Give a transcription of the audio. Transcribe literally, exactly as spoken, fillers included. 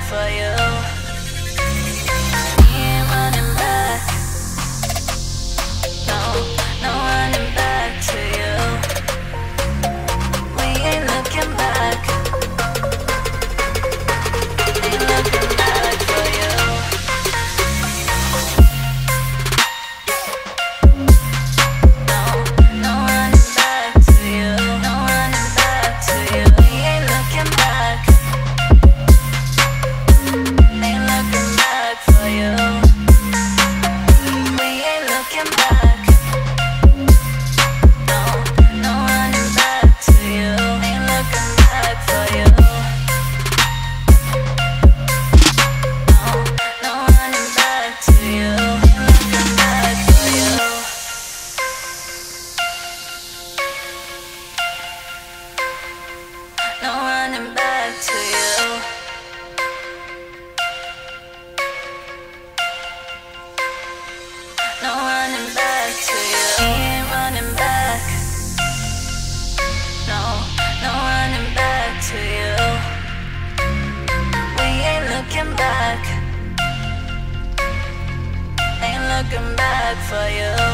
for you. We ain't running back. No, no running back to you. We ain't looking back. Ain't looking back for you. No, no running back to you. No running back to you. We ain't looking back. Ain't looking back for you. We ain't looking back. No, no running back to you. Ain't looking back for you. No, no running back to you. Ain't looking back for you. No running back to you. No running back to you. We ain't running back. No, no running back to you. We ain't looking back. Ain't looking back for you.